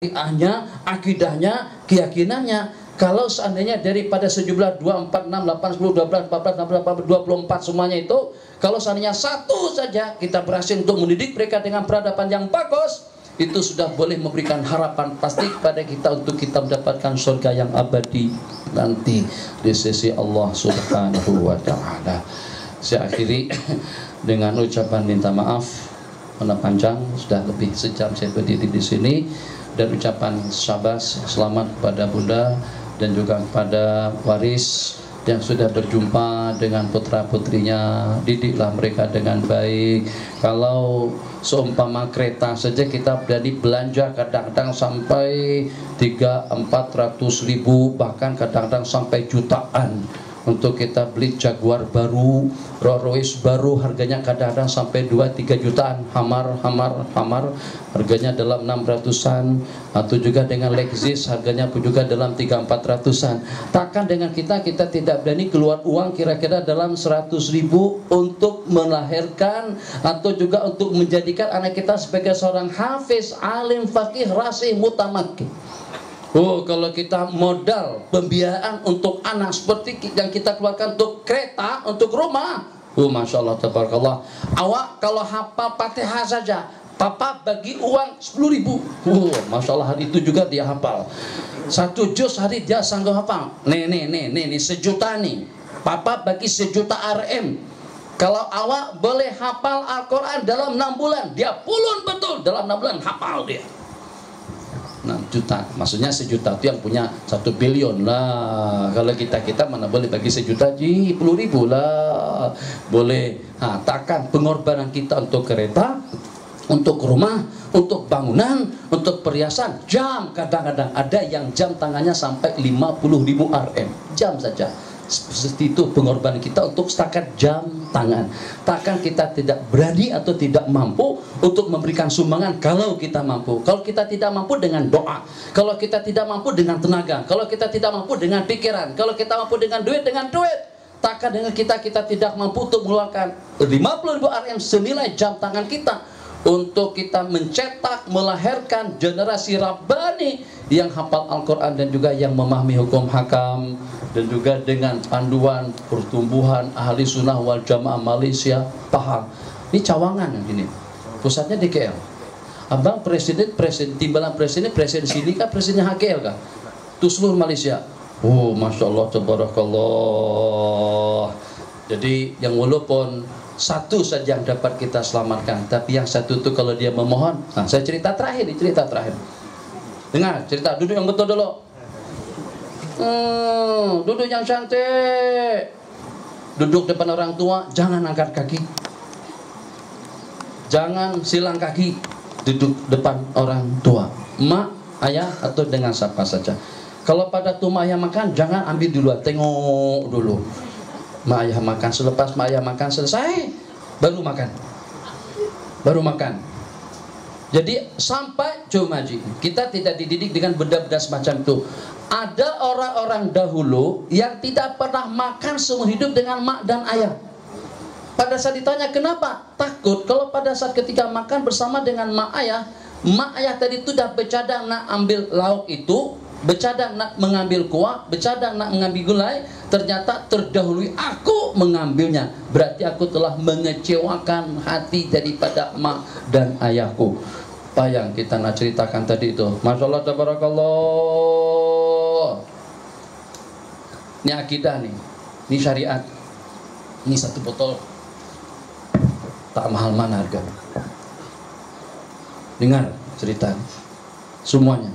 akidahnya, keyakinannya. Kalau seandainya daripada sejumlah 2, 4, 6, 8, 10, 12, 14, 16, 24 semuanya itu, kalau seandainya satu saja kita berhasil untuk mendidik mereka dengan peradaban yang bagus, itu sudah boleh memberikan harapan pasti kepada kita untuk kita mendapatkan surga yang abadi nanti di sisi Allah Subhanahu wa Ta'ala. Saya akhiri dengan ucapan minta maaf karena panjang, sudah lebih sejam saya berdiri di sini, dan ucapan syabas selamat kepada Bunda dan juga kepada waris yang sudah berjumpa dengan putra-putrinya. Didiklah mereka dengan baik. Kalau seumpama kereta saja kita berani belanja kadang-kadang sampai 300-400 ribu, bahkan kadang-kadang sampai jutaan untuk kita beli Jaguar baru, Rolls Royce baru, harganya kadang-kadang sampai 2-3 jutaan. Hamar harganya dalam 600-an, atau juga dengan Lexus harganya pun juga dalam 300-400-an. Takkan dengan kita tidak berani keluar uang kira-kira dalam 100 ribu untuk melahirkan atau juga untuk menjadikan anak kita sebagai seorang hafiz, alim, faqih, rasih, mutamakkin. Oh, kalau kita modal pembiayaan untuk anak seperti yang kita keluarkan untuk kereta, untuk rumah, oh Masya Allah, tabarakallah. Awak kalau hafal Fatihah saja, Papa bagi uang 10 ribu. Oh, Masya Allah, hari itu juga dia hafal. 1 juz hari dia sanggup hafal. Nih, sejuta nih. Papa bagi 1 juta RM. Kalau awak boleh hafal Al-Quran dalam 6 bulan, dia pulun betul dalam 6 bulan hafal dia. 6 juta, maksudnya 1 juta itu yang punya 1 billion lah. Kalau kita mana boleh bagi 1 juta, 10 ribu lah boleh. Nah, takkan pengorbanan kita untuk kereta, untuk rumah, untuk bangunan, untuk perhiasan, jam, kadang-kadang ada yang jam tangannya sampai 50 ribu RM jam saja. Seperti itu pengorbanan kita untuk setakat jam tangan. Takkan kita tidak berani atau tidak mampu untuk memberikan sumbangan kalau kita mampu. Kalau kita tidak mampu dengan doa, kalau kita tidak mampu dengan tenaga, kalau kita tidak mampu dengan pikiran, kalau kita mampu dengan duit, takkan dengan kita tidak mampu untuk mengeluarkan 50 ribu RM senilai jam tangan kita untuk kita mencetak, melahirkan generasi Rabbani yang hafal Al-Quran dan juga yang memahami hukum hakam, dan juga dengan panduan pertumbuhan ahli sunnah wal jamaah Malaysia paham. Ini cawangan yang ini, pusatnya di KL. Abang presiden timbalan presiden sini kah, presidennya HKL kah? Itu seluruh Malaysia. Oh Masya Allah, tabarakallah. Jadi yang walaupun satu saja yang dapat kita selamatkan, tapi yang satu itu kalau dia memohon. Nah, saya cerita terakhir. Dengar cerita, duduk yang betul dulu. Duduk yang cantik. Duduk depan orang tua, jangan angkat kaki, jangan silang kaki. Duduk depan orang tua, mak, ayah, atau dengan siapa saja. Kalau pada tuh mak ayah makan, jangan ambil dulu, tengok dulu. Mak ayah makan, selepas mak ayah makan selesai baru makan. Jadi sampai cuma kita tidak dididik dengan benda-benda semacam itu. Ada orang-orang dahulu yang tidak pernah makan seumur hidup dengan mak dan ayah. Pada saat ditanya kenapa, takut kalau pada saat ketika makan bersama dengan mak ayah tadi itu dah bercadang nak ambil lauk itu, bercadang nak mengambil kuah, bercadang nak mengambil gulai, ternyata terdahului aku mengambilnya. Berarti aku telah mengecewakan hati daripada mak dan ayahku. Apa yang kita nak ceritakan tadi itu, Masya Allah, tabarakallah. Ini akidah nih, ini syariat. Ini 1 botol tak mahal mana harga. Dengar cerita semuanya.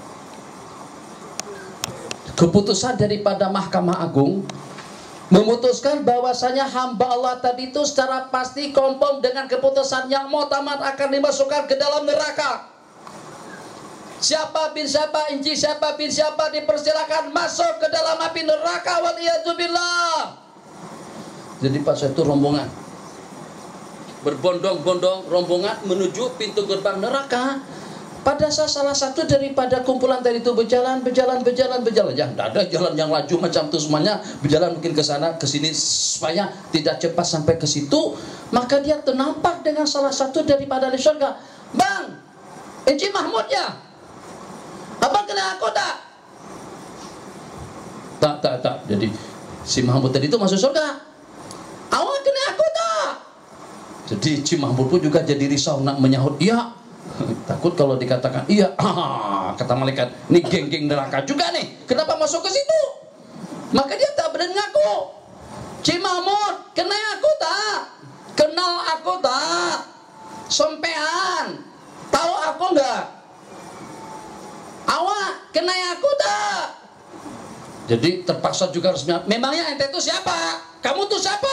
Keputusan daripada Mahkamah Agung memutuskan bahwasanya hamba Allah tadi itu secara pasti konform dengan keputusan yang muhtamat akan dimasukkan ke dalam neraka. Siapa bin siapa, inci siapa bin siapa dipersilakan masuk ke dalam api neraka, waliyadzubillah. Jadi pas itu rombongan berbondong-bondong, rombongan menuju pintu gerbang neraka. Pada saat salah satu daripada kumpulan tadi itu berjalan, ya tidak ada jalan yang laju macam itu semuanya, berjalan mungkin ke sana ke sini supaya tidak cepat sampai ke situ. Maka dia ternampak dengan salah satu daripada ahli surga. Bang, Encik Mahmud ya? aku tak? Tak. Jadi si Mahmud tadi itu masuk surga. Awak kena aku tak? Jadi si Mahmud pun juga jadi risau nak menyahut iya. Takut kalau dikatakan iya, kata malaikat, ini geng-geng neraka juga nih, kenapa masuk ke situ? Maka dia tak berani ngaku. Ci Mahmud, kenal aku tak? Kenal aku tak? Sompean, tahu aku enggak? Awak kenal aku tak? Jadi terpaksa juga harus, memangnya ente itu siapa? Kamu tuh siapa?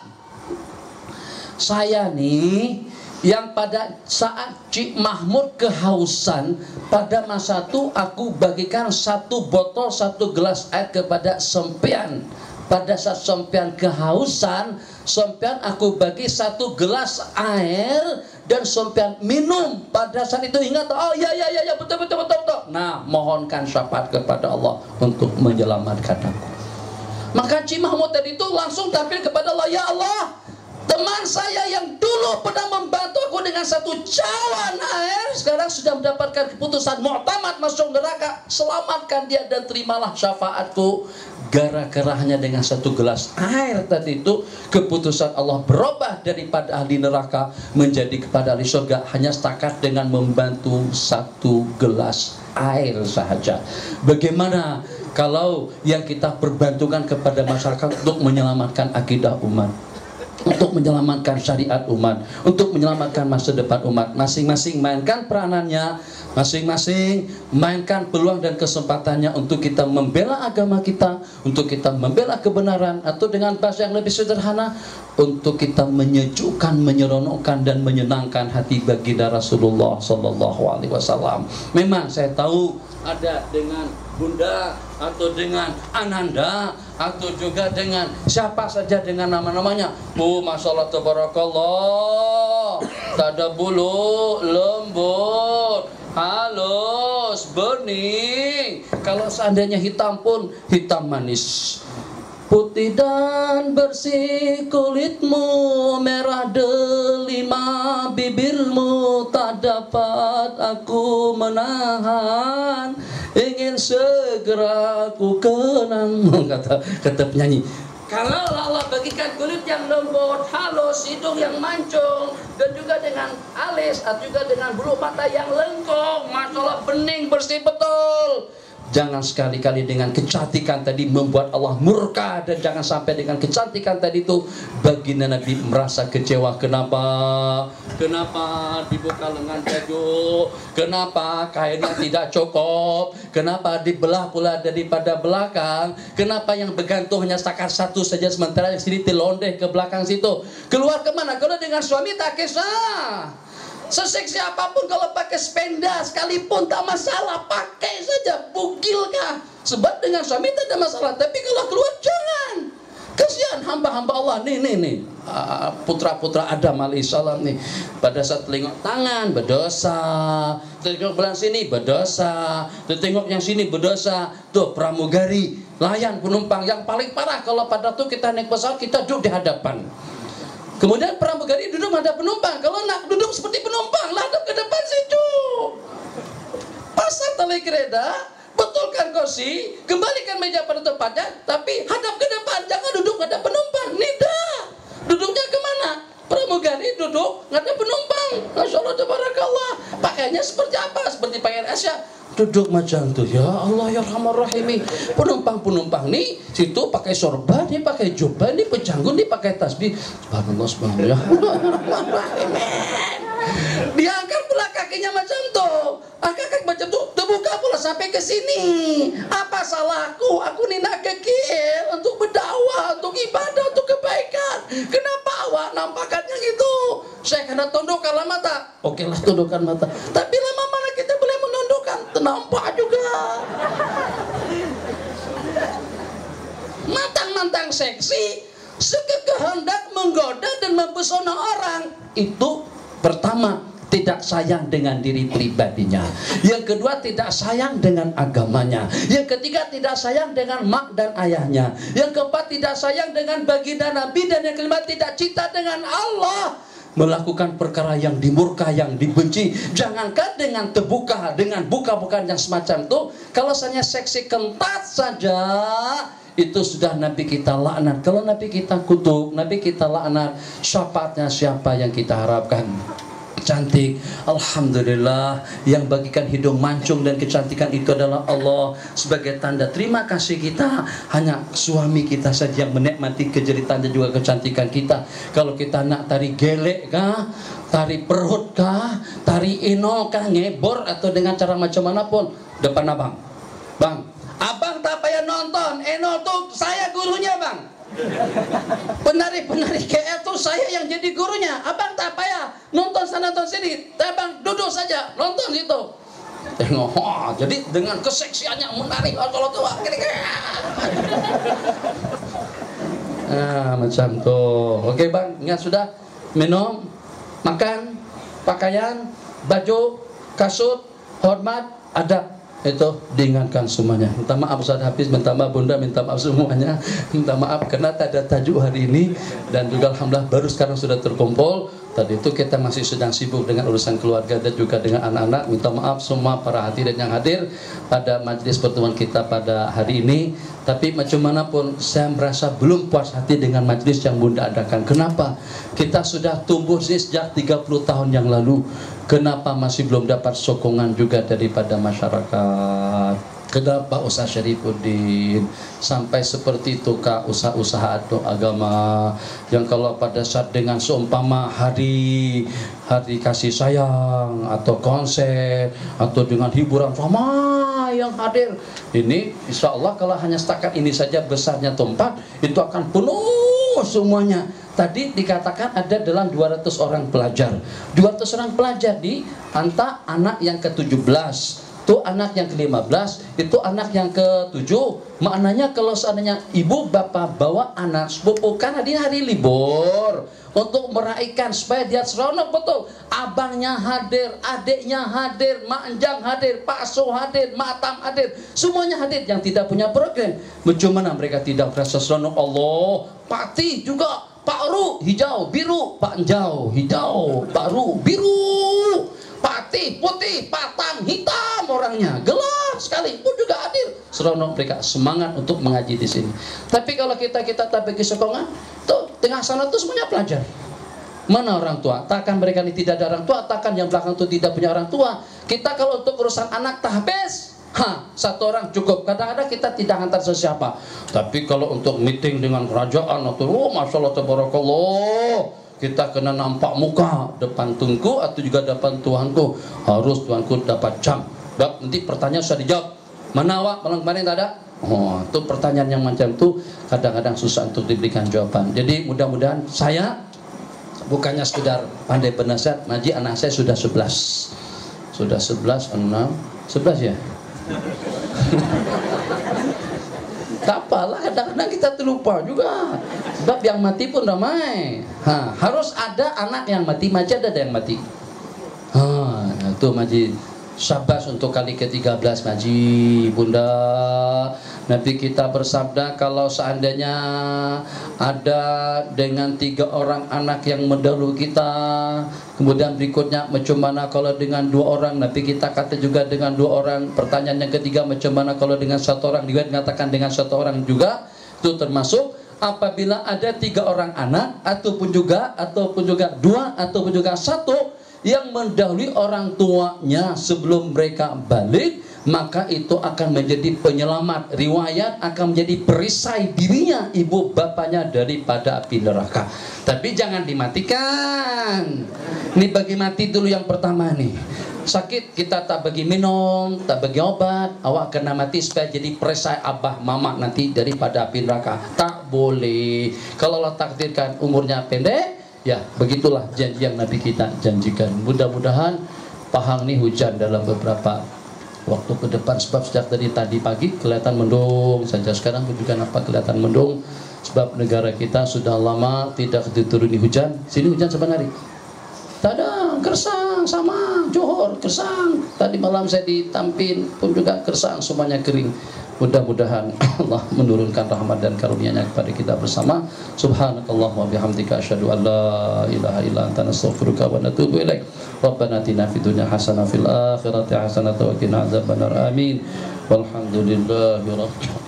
Saya nih yang pada saat Cik Mahmud kehausan, pada masa itu aku bagikan 1 botol 1 gelas air kepada Sompean. Pada saat Sompean kehausan, Sompean aku bagi 1 gelas air dan Sompean minum. Pada saat itu ingat, oh ya betul. Nah, mohonkan syafaat kepada Allah untuk menyelamatkan aku. Maka Cik Mahmud tadi itu langsung tampil kepada Allah, ya Allah, teman saya yang dulu pernah membantu aku dengan 1 cawan air, sekarang sudah mendapatkan keputusan mu'tamad masuk neraka. Selamatkan dia dan terimalah syafaatku. Gara-gara hanya dengan 1 gelas air tadi itu, keputusan Allah berubah daripada ahli neraka menjadi kepada ahli surga, hanya setakat dengan membantu 1 gelas air sahaja. Bagaimana kalau yang kita perbantukan kepada masyarakat untuk menyelamatkan akidah umat, untuk menyelamatkan syariat umat, untuk menyelamatkan masa depan umat? Masing-masing mainkan peranannya, masing-masing mainkan peluang dan kesempatannya untuk kita membela agama kita, untuk kita membela kebenaran, atau dengan bahasa yang lebih sederhana, untuk kita menyejukkan, menyeronokkan dan menyenangkan hati baginda Rasulullah SAW. Memang saya tahu ada dengan Bunda atau dengan Ananda atau juga dengan siapa saja dengan nama-namanya. Masyaallah tabarakallah, tak ada bulu, lembut, halus, bening. Kalau seandainya hitam pun hitam manis. Putih dan bersih kulitmu, merah delima bibirmu, tak dapat aku menahan, ingin segera ku kenang. Kata penyanyi, kalau Allah bagikan kulit yang lembut, halus, hidung yang mancung, dan juga dengan alis, atau juga dengan bulu mata yang lengkung, masalah bening, bersih betul. Jangan sekali-kali dengan kecantikan tadi membuat Allah murka, dan jangan sampai dengan kecantikan tadi itu baginda Nabi merasa kecewa. Kenapa dibuka lengan baju? Kenapa kainnya tidak cukup? Kenapa dibelah pula daripada belakang? Kenapa yang bergantung hanya setakat 1 saja, sementara yang sini dilondeh ke belakang situ? Keluar kemana? Kalau dengan suami tak kisah. Seseksi apapun kalau pakai spenda sekalipun tak masalah, pakai saja, bugilkah? Sebab dengan suami tak ada masalah, tapi kalau keluar jangan. Kasihan hamba-hamba Allah nih, putra-putra Adam alaihissalam nih, pada saat tengok tangan berdosa, tengok belah sini berdosa, tengok yang sini berdosa. Tuh pramugari, layan penumpang yang paling parah kalau pada tuh kita naik pesawat, kita duduk di hadapan. Kemudian pramugari duduk ada penumpang. Kalau nak duduk seperti penumpang, hadap ke depan situ. Pasang tali kereta, betulkan kursi, kembalikan meja pada tempatnya, tapi hadap ke depan, jangan duduk ada penumpang. Nida, duduknya kemana? Pramugari duduk ada penumpang. Masya Allah, tabarakallah. Pakaiannya seperti apa? Seperti pakaian Asia. Duduk macam tu, ya Allah ya Rahman Rahimi. Penumpang nih situ pakai sorban, dia pakai jubah, dia pejanggung, dia pakai tasbih. Subhanallah, ya Rahman Rahimi. Dia angkat pula kakinya macam tu, kaki macam tu, terbuka pula sampai ke sini. Apa salahku? Aku ni nak kekil untuk berdakwah, untuk ibadah, untuk kebaikan. Kenapa awak nampakkannya gitu? Saya kena tundukkan mata. Okeylah, tundukkan mata. Tapi lama mana kita boleh menundukkan? Nampak juga. Mantang-mantang seksi, sekehendak menggoda dan mempesona orang. Itu pertama, tidak sayang dengan diri pribadinya. Yang kedua, tidak sayang dengan agamanya. Yang ketiga, tidak sayang dengan mak dan ayahnya. Yang keempat, tidak sayang dengan baginda Nabi. Dan yang kelima, tidak cinta dengan Allah. melakukan perkara yang dimurka, yang dibenci. Jangankan dengan terbuka, dengan buka-bukaan yang semacam itu, kalau hanya seksi kentat saja, itu sudah Nabi kita laknat. Kalau Nabi kita kutuk, Nabi kita laknat, syafaatnya siapa yang kita harapkan? Cantik, alhamdulillah. Yang bagikan hidung mancung dan kecantikan itu adalah Allah. Sebagai tanda terima kasih kita, hanya suami kita saja yang menikmati kejeritan dan juga kecantikan kita. Kalau kita nak tari gelek kah, tari perut kah, tari ino kah, ngebor atau dengan cara macam manapun, depan abang, bang, abang tak payah nonton. Eno tuh saya gurunya, bang. Penari-penari KL tuh saya yang jadi gurunya. Abang tak payah nonton sana nonton sini, abang duduk saja nonton situ. Tengok, jadi dengan keseksiannya menarik kalau tua. Macam tuh. Oke bang, ingat sudah minum, makan, pakaian, baju, kasut, hormat, adab. Itu diingatkan semuanya. Minta maaf Ustaz Hafiz, minta maaf Bunda, minta maaf semuanya, minta maaf karena tak ada tajuk hari ini. Dan juga alhamdulillah baru sekarang sudah terkumpul. Tadi itu kita masih sedang sibuk dengan urusan keluarga dan juga dengan anak-anak. Minta maaf semua para hadirin yang hadir pada majelis pertemuan kita pada hari ini. Tapi macam manapun saya merasa belum puas hati dengan majelis yang Bunda adakan. Kenapa? Kita sudah tumbuh sejak 30 tahun yang lalu. Kenapa masih belum dapat sokongan juga daripada masyarakat? Kenapa Ustaz Syarifuddin sampai seperti itu kah usaha-usaha agama yang kalau pada saat dengan seumpama hari kasih sayang atau konser atau dengan hiburan ramai yang hadir, ini insya Allah kalau hanya setakat ini saja besarnya tempat itu akan penuh semuanya. Tadi dikatakan ada dalam 200 orang pelajar. 200 orang pelajar di antara anak yang ke-17, itu anak yang ke-15, itu anak yang ke-7. Maknanya kalau seandainya ibu bapak bawa anak sepupu, kan hari libur untuk meraihkan supaya dia seronok betul. Abangnya hadir, adiknya hadir, mak enjang hadir, pak so hadir, mak tam hadir, semuanya hadir. Yang tidak punya program, bagaimana mereka tidak merasa seronok? Allah, Pati juga, Pak Ru hijau, biru, Pak Enjau hijau, Pak Ru biru, Pati putih, Patang hitam, orangnya gelap sekali pun juga hadir. Seronok mereka, semangat untuk mengaji di sini. Tapi kalau kita tak bagi sokongan, tuh tengah sana tuh semuanya pelajar. Mana orang tua? Takkan mereka ini tidak ada orang tua? Takkan yang belakang itu tidak punya orang tua? Kita kalau untuk urusan anak tahfiz, satu orang cukup. Kadang-kadang kita tidak hantar sesiapa. Tapi kalau untuk meeting dengan kerajaan atau Masya Allah tabarakallah, kita kena nampak muka depan tunku atau juga depan tuanku. Harus tuanku dapat jam. Nanti pertanyaan sudah dijawab. Mana awak malam kemarin tak ada? Itu pertanyaan yang macam itu kadang-kadang susah untuk diberikan jawaban. Jadi mudah-mudahan saya bukannya sekedar pandai bernasihat, ngaji anak saya sudah 11. Sudah 11, 6, 11 ya? Tak apalah, kadang-kadang kita terlupa juga. Sebab yang mati pun ramai. Harus ada anak yang mati, maji ada yang mati. Itu maji. Syabas untuk kali ke-13 maji, Bunda. Nabi kita bersabda kalau seandainya ada dengan 3 orang anak yang mendahului kita, kemudian berikutnya macam mana kalau dengan 2 orang, Nabi kita kata juga dengan 2 orang. Pertanyaan yang ketiga macam mana kalau dengan 1 orang, dia mengatakan dengan 1 orang juga. Itu termasuk apabila ada 3 orang anak ataupun juga 2 ataupun juga 1 yang mendahului orang tuanya sebelum mereka balik, maka itu akan menjadi penyelamat. Riwayat akan menjadi perisai dirinya ibu bapaknya daripada api neraka. Tapi jangan dimatikan. Ini bagi mati dulu yang pertama nih. Sakit kita tak bagi minum, tak bagi obat, awak kena mati supaya jadi perisai abah mama nanti daripada api neraka. Tak boleh. Kalau Allah takdirkan umurnya pendek, ya begitulah janji yang Nabi kita janjikan. Mudah-mudahan pahang nih hujan dalam beberapa waktu ke depan. Sebab sejak dari tadi pagi kelihatan mendung saja. Sekarang pun juga nampak kelihatan mendung. Sebab negara kita sudah lama tidak dituruni hujan. Sini hujan sebenarnya tak ada. Kersang sama Johor, Kersang. Tadi malam saya di Tampin pun juga Kersang, semuanya kering. Mudah-mudahan Allah menurunkan rahmat dan karunia-Nya kepada kita bersama. Subhanakallah wa bihamdika asyhadu an la ilaha illa anta nastaghfiruka wa natubu ilaik. Rabbana atina fid dunya hasanah fil akhirati hasanah wa qina adzabannar. Amin. Walhamdulillahi rabbil alamin.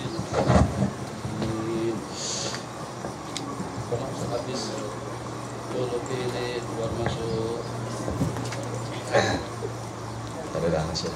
Habis dulu pilih keluar masuk. Ada dah hasil.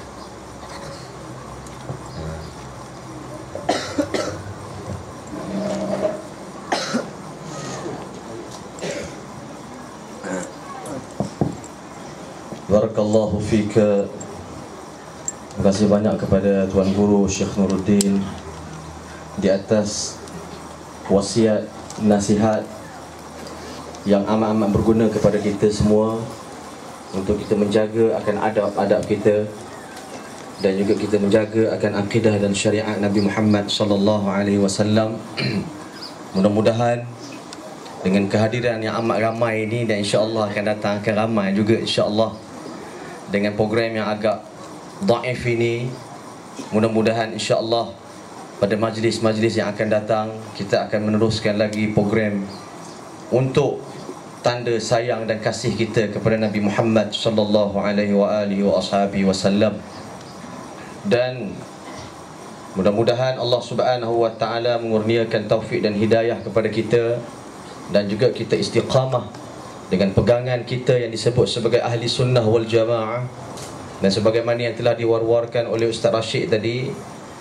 Barakallahu fika. Terima kasih banyak kepada Tuan Guru Syekh Nuruddin di atas wasiat nasihat yang amat-amat berguna kepada kita semua untuk kita menjaga akan adab-adab kita dan juga kita menjaga akan akidah dan syariat Nabi Muhammad sallallahu alaihi wasallam. Mudah-mudahan dengan kehadiran yang amat ramai ini, dan insya-Allah akan datang akan ramai juga insya-Allah dengan program yang agak dhaif ini, mudah-mudahan insya-Allah pada majlis-majlis yang akan datang kita akan meneruskan lagi program untuk tanda sayang dan kasih kita kepada Nabi Muhammad sallallahu alaihi wasallam. Dan mudah-mudahan Allah Subhanahu wa taala mengurniakan taufik dan hidayah kepada kita, dan juga kita istiqamah dengan pegangan kita yang disebut sebagai ahli sunnah wal jamaah. Dan sebagaimana yang telah diwar-warkan oleh Ustaz Rashid tadi,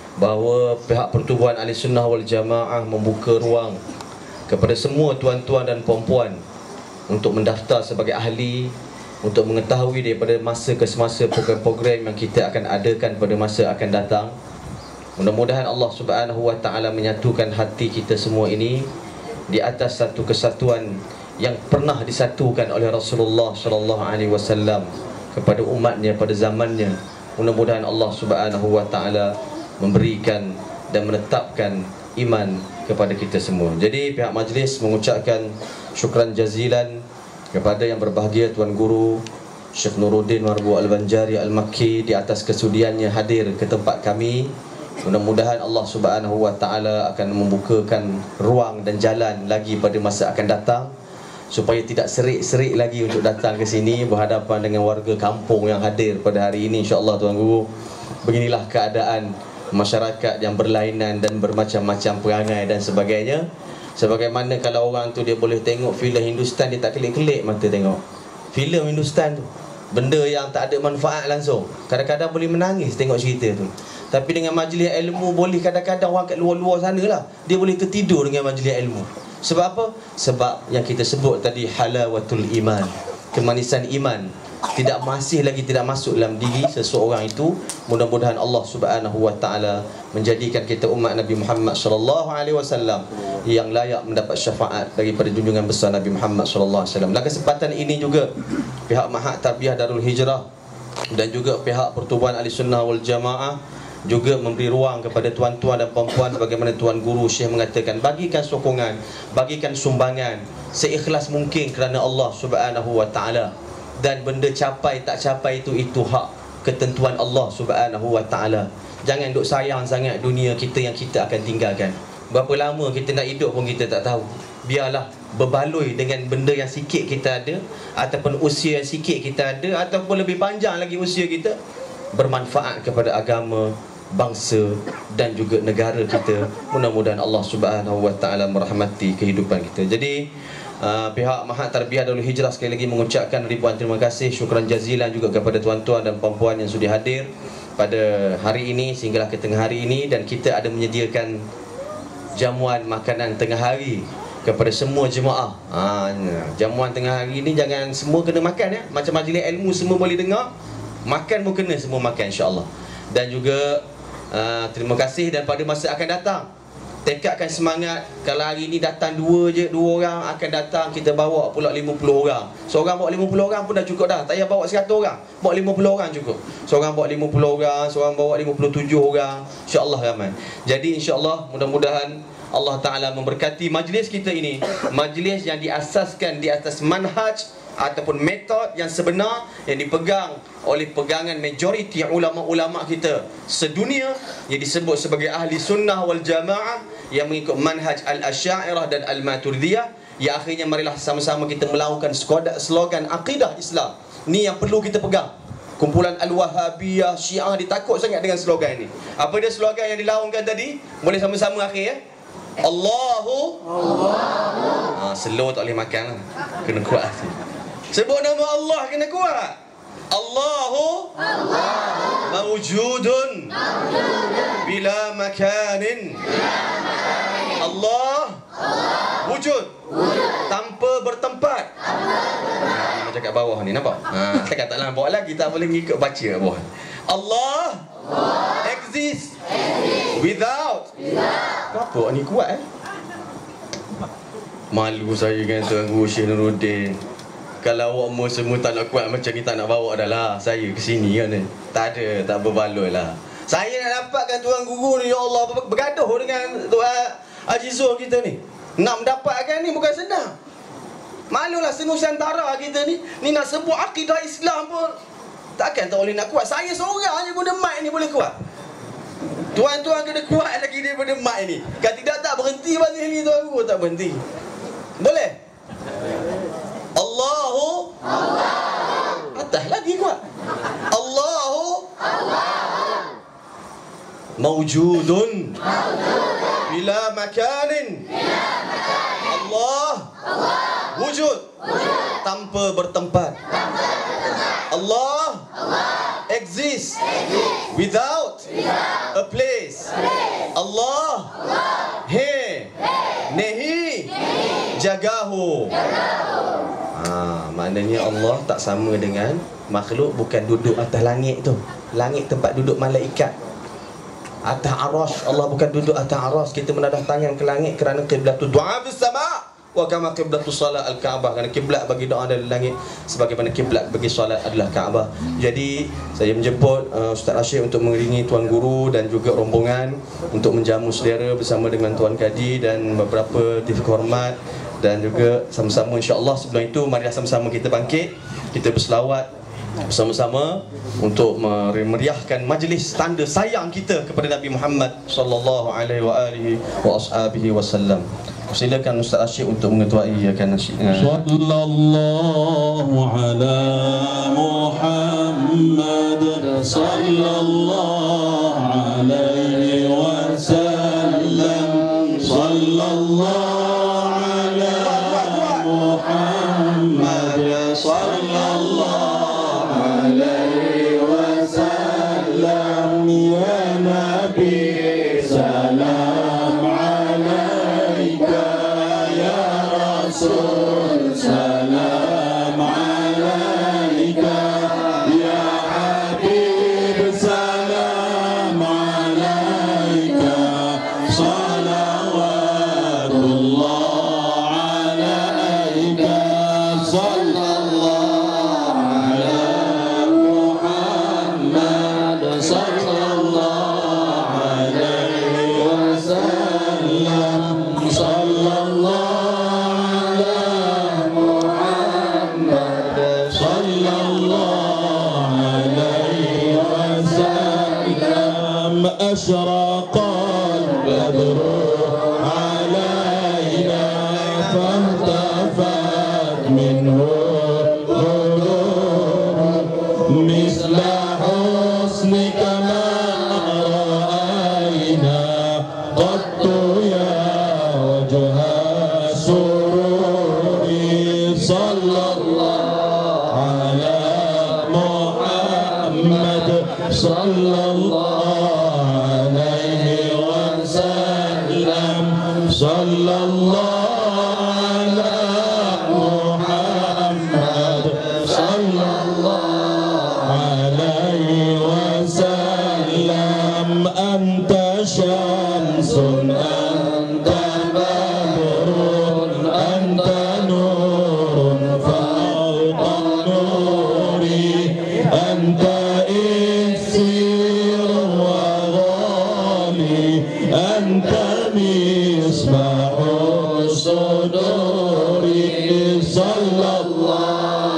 bahawa pihak pertubuhan ahli sunnah wal jamaah membuka ruang kepada semua tuan-tuan dan puan-puan untuk mendaftar sebagai ahli, untuk mengetahui daripada masa ke semasa program-program yang kita akan adakan pada masa akan datang. Mudah-mudahan Allah Subhanahu wa taala menyatukan hati kita semua ini di atas satu kesatuan yang pernah disatukan oleh Rasulullah sallallahu alaihi wasallam kepada umatnya pada zamannya. Mudah-mudahan Allah Subhanahu wa taala memberikan dan menetapkan iman kepada kita semua. Jadi pihak majlis mengucapkan syukran jazilan kepada yang berbahagia Tuan Guru Syekh Nuruddin Marbu Al-Banjari Al-Makki di atas kesudiannya hadir ke tempat kami. Mudah-mudahan Allah Subhanahu wa taala akan membukakan ruang dan jalan lagi pada masa akan datang, supaya tidak serik-serik lagi untuk datang ke sini berhadapan dengan warga kampung yang hadir pada hari ini insya-Allah. Tuan Guru, beginilah keadaan masyarakat yang berlainan dan bermacam-macam perangai dan sebagainya. Sebagaimana kalau orang tu dia boleh tengok filem Hindustan, dia tak kelik-kelik mata tengok filem Hindustan tu, benda yang tak ada manfaat langsung. Kadang-kadang boleh menangis tengok cerita tu. Tapi dengan majlis ilmu boleh kadang-kadang orang kat luar-luar sana lah, dia boleh tertidur dengan majlis ilmu. Sebab apa? Sebab yang kita sebut tadi, halawatul iman, kemanisan iman tidak masuk dalam diri seseorang itu. Mudah-mudahan Allah Subhanahu wa taala menjadikan kita umat Nabi Muhammad sallallahu alaihi wasallam yang layak mendapat syafaat daripada junjungan besar Nabi Muhammad sallallahu alaihi wasallam. Dalam kesempatan ini juga pihak Mahat Tarbiyah Darul Hijrah dan juga pihak Pertubuhan Ahli Sunnah wal Jamaah juga memberi ruang kepada tuan-tuan dan puan-puan, sebagaimana Tuan Guru Syekh mengatakan, bagikan sokongan, bagikan sumbangan seikhlas mungkin kerana Allah Subhanahu wa taala. Dan benda capai tak capai itu hak ketentuan Allah Subhanahu wa taala. Jangan duk sayang sangat dunia kita yang kita akan tinggalkan. Berapa lama kita nak hidup pun kita tak tahu. Biarlah berbaloi dengan benda yang sikit kita ada, ataupun usia yang sikit kita ada, ataupun lebih panjang lagi usia kita, bermanfaat kepada agama, bangsa dan juga negara kita. Mudah-mudahan Allah Subhanahu wa taala merahmati kehidupan kita. Jadi pihak Mahat Tarbiyah Darul Hijrah sekali lagi mengucapkan ribuan terima kasih, syukran jazilan juga kepada tuan-tuan dan puan-puan yang sudah hadir pada hari ini sehinggalah ke tengah hari ini. Dan kita ada menyediakan jamuan makanan tengah hari kepada semua jemaah. Jamuan tengah hari ini jangan semua kena makan ya. Macam majlis ilmu semua boleh dengar, makan pun kena semua makan insya-Allah. Dan juga terima kasih, dan pada masa akan datang tekadkan semangat. Kalau hari ini datang dua orang, akan datang kita bawa pula 50 orang. Seorang bawa 50 orang pun dah cukup dah. Tak payah bawa 100 orang, bawa 50 orang cukup. Seorang bawa 50 orang, seorang bawa 57 orang, insya-Allah ramai. Jadi insya-Allah mudah-mudahan Allah Ta'ala memberkati majlis kita ini, majlis yang diasaskan di atas manhaj ataupun metod yang sebenar yang dipegang oleh pegangan majoriti ulama-ulama kita sedunia yang disebut sebagai ahli sunnah wal jamaah, yang mengikut manhaj al-Asy'ariyah dan al-Maturidiyah. Ya akhirnya marilah sama-sama kita melakukan slogan akidah Islam. Ni yang perlu kita pegang. Kumpulan Al-Wahhabiyah, Syiah ditakut sangat dengan slogan ini. Apa dia slogan yang dilaungkan tadi? Boleh sama-sama akhir ya? Allahu slow tak boleh makan lah. Kena kuat. Sebut nama Allah kena kuat. Allahu mawjudun bila makanin. Allah wujud tanpa bertempat. Macam kat bawah ni nampak? Saya tak nampak lagi, tak boleh ikut baca kat bawah. Allah exist without. Kenapa ni kuat Malu saya kan Tuan Guru Syekh Nuruddin. Kalau awak semua tak nak kuat macam ni, tak nak bawa dah lah saya ke sini kan. Tak ada, tak berbaloi lah. Saya nak dapatkan Tuan Guru ni, ya Allah, bergaduh dengan Tuan Haji Zul kita ni. Nak mendapatkan ni bukan senang. Malulah senusantara kita ni. Ni nak sebut akidah Islam pun takkan tak boleh nak kuat. Saya seorang je guna mic ni boleh kuat. Tuan-tuan kena kuat lagi daripada mic ni. Kalau tidak tak berhenti balik ni Tuan Guru, tak berhenti. Boleh? Allahu atas lagi kuat. Allahu mawjudun bila makanin. Allah wujud tanpa bertempat. Allah exist without a place. Allah nehi jagahu. Maknanya Allah tak sama dengan makhluk. Bukan duduk atas langit tu. Langit tempat duduk malaikat. Atas aras, Allah bukan duduk atas aras. Kita menadah tangan ke langit kerana qiblatud du'a fis sama' wa kama qiblatus salat al-Kaabah. Kerana kiblat bagi doa dari langit sebagaimana kiblat bagi solat adalah Kaabah. Jadi saya menjemput Ustaz Rashid untuk mengiringi Tuan Guru dan juga rombongan untuk menjamu saudara bersama dengan Tuan Kadi dan beberapa tifik hormat. Dan juga sama-sama insya-Allah sebelum itu marilah sama-sama kita bangkit, kita berselawat bersama-sama untuk memeriahkan majlis tanda sayang kita kepada Nabi Muhammad sallallahu alaihi wa alihi wa ashabihi wasallam. Silakan Ustaz Rashid untuk mengetuai akan nasyid. Sallallahu ala Muhammad sallallahu alaihi wasallam. Sallallahu Muhammad sallallahu alaihi wasallam. Ya Nabi salam alaika, ya Rasul salam alaika, ya Habib salam alaika. Salawatullah أشرق البدر علينا فانتفت منه القلوب مثل حسنك ما رأينا قط يا وجه السرور. صلى الله على محمد صلى الله صلى الله على محمد صلى الله عليه وسلم. أنت شمس أنت بدر أنت نور فوق النور أنت إكسير وغالي أنت مصباح الصدور. صلى الله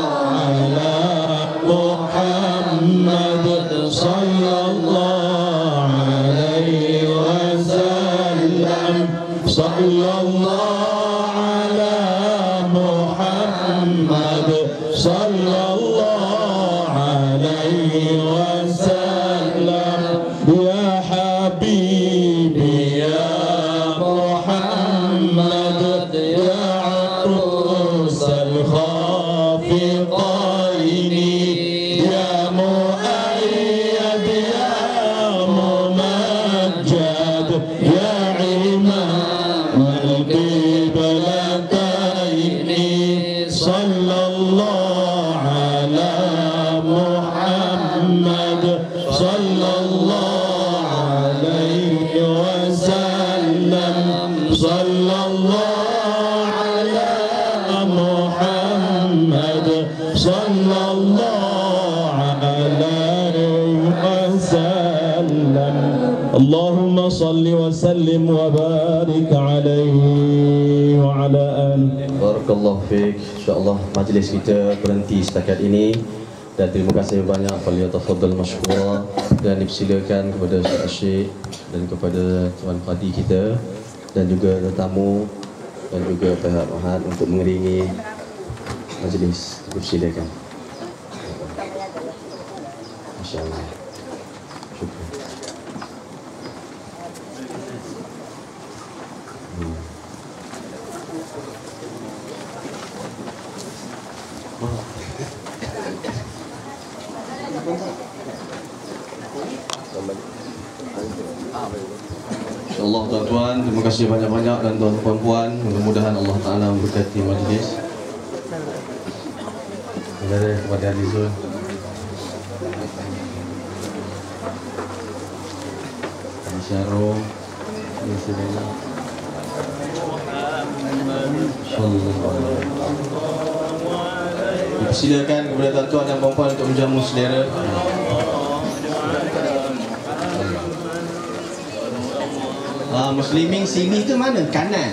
sallallahu ala Muhammad sallallahu alaihi wasallam ya habibi ya Muhammad ya arusal khafiqaini ya muayyad ya mumajjad ya imam al-qiblataini sallallahu ala Muhammad sallallahu alaihi wasallam sallallahu ala Muhammad sallallahu alaihi wasallam Allahumma salli wa sallim wa barik alaihi wa ala alihi. Barakallahu fiik. InsyaAllah majlis kita berhenti setakat ini. Dan terima kasih banyak falyatafaddal masykura, dan dipersilakan kepada Ustaz Syekh dan kepada Tuan Qadi kita dan juga tetamu dan juga pihak Mahat untuk mengiringi majlis. Dipersilakan. Masya-Allah. Syukran. InsyaAllah tuan-tuan, terima kasih banyak-banyak, dan tuan puan-puan, mudah-mudahan Allah Ta'ala memberkati majlis. Terima kasih kepada Alizul. Syarul, terima kasih banyak. Silakan kepada tuan-tuan dan puan-puan untuk menjamu saudara. Muslimin sini tu mana? Kanan.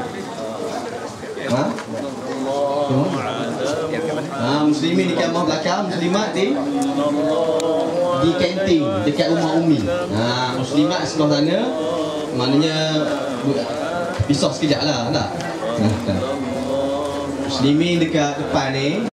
Muslimin di kamar belakang, muslimat di kantin dekat rumah Umi. Muslimat sebelah sana, maknanya pisah sekejap lah, tak? Muslimin dekat depan ni.